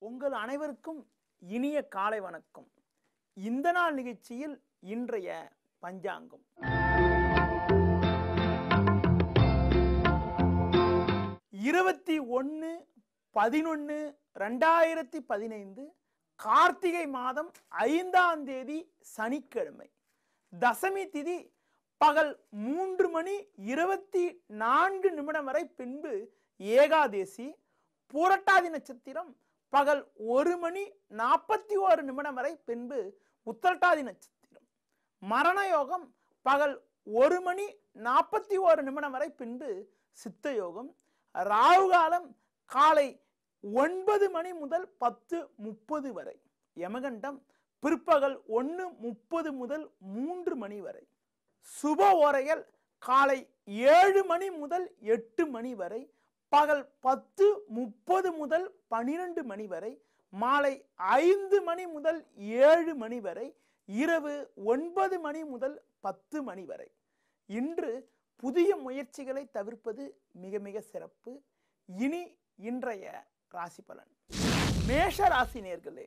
உங்கள் அனைவருக்கும் இனிய காலை வணக்கம். இந்த நாள் நிகழ்ச்சியில் இன்றைய பஞ்சாங்கம். இருபத்தி 1/11/2015 கார்த்திகை மாதம் 5ஆம் தேதி சனிக்கிழமை. தசமி திதி பகல் 3:24 வரை, பின்பு ஏகாதேசி. பூரட்டாதி நட்சத்திரம் பகல் 1:41 வரை, பின்பு உத்திரட்டாதி நட்சத்திரம். மரண யோகம் பகல் 1:41 வரை, பின்பு சித்த யோகம். ராகு காலம் காலை 9 மணி முதல் 10:30 வரை. யமகண்டம் பிற்பகல் 1:30 முதல் 3 மணி வரை. சுப ஓரைகள் காலை 7 மணி முதல் 8 மணி வரை, பகல் 10:30 முதல் 12 மணி வரை, மாலை 5 மணி முதல் 7 மணி வரை, இரவு 9 மணி முதல் 10 மணி வரை. இன்று புதிய முயற்சிகளை தவிர்ப்பது மிக மிக சிறப்பு. இனி இன்றைய ராசி பலன். மேஷ ராசி நேயர்களே,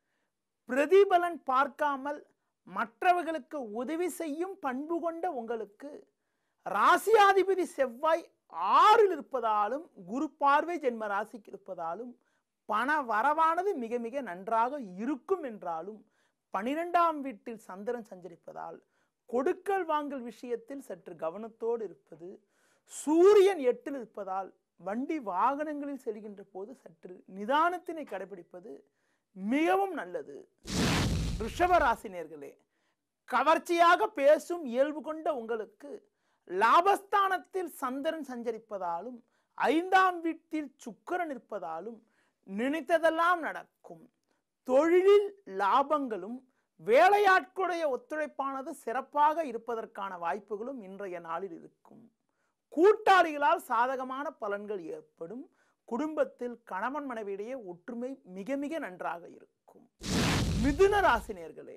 பிரதிபலன் பார்க்காமல் மற்றவர்களுக்கு உதவி செய்யும் பண்பு கொண்ட உங்களுக்கு ராசியாதிபதி செவ்வாய் 6ல் இருப்பதாலும், குரு பார்வை ஜென்ம ராசிக்கு இருப்பதாலும் பண வரவானது மிக மிக நன்றாக இருக்கும் என்றாலும், 12ஆம் வீட்டில் சந்திரன் சஞ்சரிப்பதால் கொடுக்கல் வாங்கல் விஷயத்தில் சற்று கவனத்தோடு இருப்பது, சூரியன் 8ல் இருப்பதால் வண்டி வாகனங்களில் செல்கின்ற போது சற்று நிதானத்தினை கடைபிடிப்பது மிகவும் நல்லது. ரிஷப ராசி நேயர்களே, கவர்ச்சியாக பேசும் இயல்பு கொண்ட உங்களுக்கு லாபஸ்தானத்தில் சந்திரன் சஞ்சரிப்பதாலும், 5ஆம் வீட்டில் சுக்கிரன் இருப்பதாலும் நினைத்ததெல்லாம் நடக்கும். தொழிலில் லாபங்களும் வேலையாட்களுடைய ஒத்துழைப்பானது சிறப்பாக இருப்பதற்கான வாய்ப்புகளும் இன்றைய நாளில் இருக்கும். கூட்டாளிகளால் சாதகமான பலன்கள் ஏற்படும். குடும்பத்தில் கணவன் மனைவியிடையே ஒற்றுமை மிக மிக நன்றாக இருக்கும். மிதுன ராசி நேயர்களே,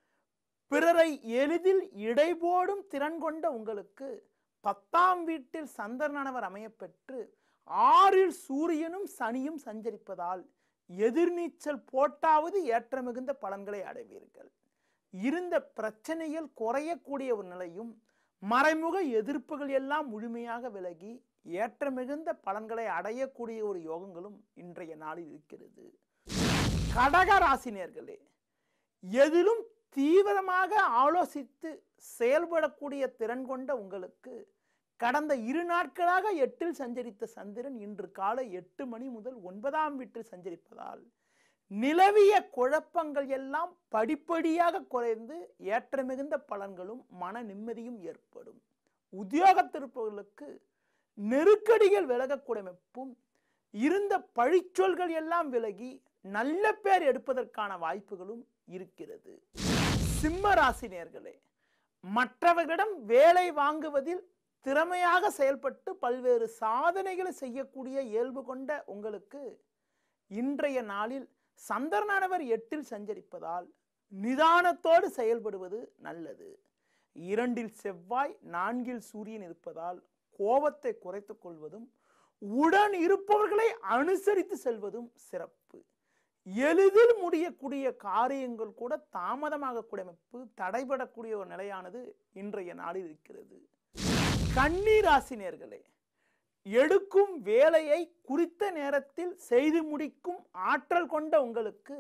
பிறரை எளிதில் இடைபோடும் திறன் கொண்ட உங்களுக்கு 10ஆம் வீட்டில் சந்திரனானவர் அமையப்பெற்று 6ல் சூரியனும் சனியும் சஞ்சரிப்பதால் எதிர்நீச்சல் போட்டாவது ஏற்ற மிகுந்த பலன்களை அடைவீர்கள். இருந்த பிரச்சனைகள் குறையக்கூடிய ஒரு நிலையும், மறைமுக எதிர்ப்புகள் எல்லாம் முழுமையாக விலகி ஏற்ற மிகுந்த பலன்களை அடையக்கூடிய ஒரு யோகங்களும் இன்றைய நாளில் இருக்கிறது. கடக ராசி நேயர்களே, எதிலும் தீவிரமாக ஆலோசித்து செயல்படக்கூடிய திறன் கொண்ட உங்களுக்கு கடந்த 2 நாட்களாக 8ல் சஞ்சரித்த சந்திரன் இன்று காலை 8 மணி முதல் 9ஆம் வீட்டில் சஞ்சரிப்பதால் நிலவிய குழப்பங்கள் எல்லாம் படிப்படியாக குறைந்து ஏற்ற மிகுந்த பலன்களும் மன நிம்மதியும் ஏற்படும். உத்தியோகத்திருப்பவர்களுக்கு நெருக்கடிகள் விலகக்கூடமைப்பும், இருந்த பழிச்சொல்கள் எல்லாம் விலகி நல்ல பேர் எடுப்பதற்கான வாய்ப்புகளும் இருக்கிறது. சிம்ம ராசி நேயர்களே, மற்றவர்களிடம் வேலை வாங்குவதில் திறமையாக செயல்பட்டு பல்வேறு சாதனைகளை செய்யக்கூடிய இயல்பு கொண்ட உங்களுக்கு இன்றைய நாளில் சந்திரனானவர் 8ல் சஞ்சரிப்பதால் நிதானத்தோடு செயல்படுவது நல்லது. 2ல் செவ்வாய் 4ல் சூரியன் இருப்பதால் கோபத்தை குறைத்துக் கொள்வதும், உடன் இருப்பவர்களை அனுசரித்து செல்வதும் சிறப்பு. எளிதில் முடியக்கூடிய காரியங்கள் கூட தாமதமாக கூடமைப்பு, தடைபடக்கூடிய ஒரு நிலையானது இன்றைய நாளில் இருக்கிறது. கன்னி ராசி நேயர்களே, எடுக்கும் வேலையை குறித்த நேரத்தில் செய்து முடிக்கும் ஆற்றல் கொண்ட உங்களுக்கு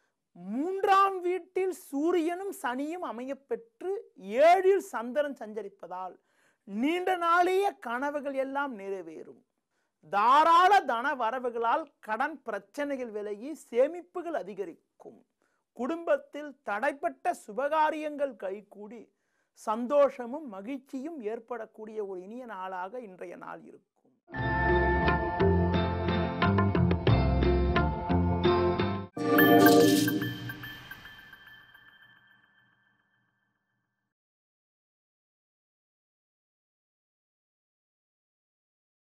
3ஆம் வீட்டில் சூரியனும் சனியும் அமையப்பெற்று 7ல் சந்திரன் சஞ்சரிப்பதால் நீண்ட நாளைய கனவுகள் எல்லாம் நிறைவேறும். தாராள தன வரவுகளால் கடன் பிரச்சனைகள் விலகி சேமிப்புகள் அதிகரிக்கும். குடும்பத்தில் தடைப்பட்ட சுபகாரியங்கள் கைகூடி சந்தோஷமும் மகிழ்ச்சியும் ஏற்படக்கூடிய ஒரு இனிய நாளாக இன்றைய நாள் இருக்கும்.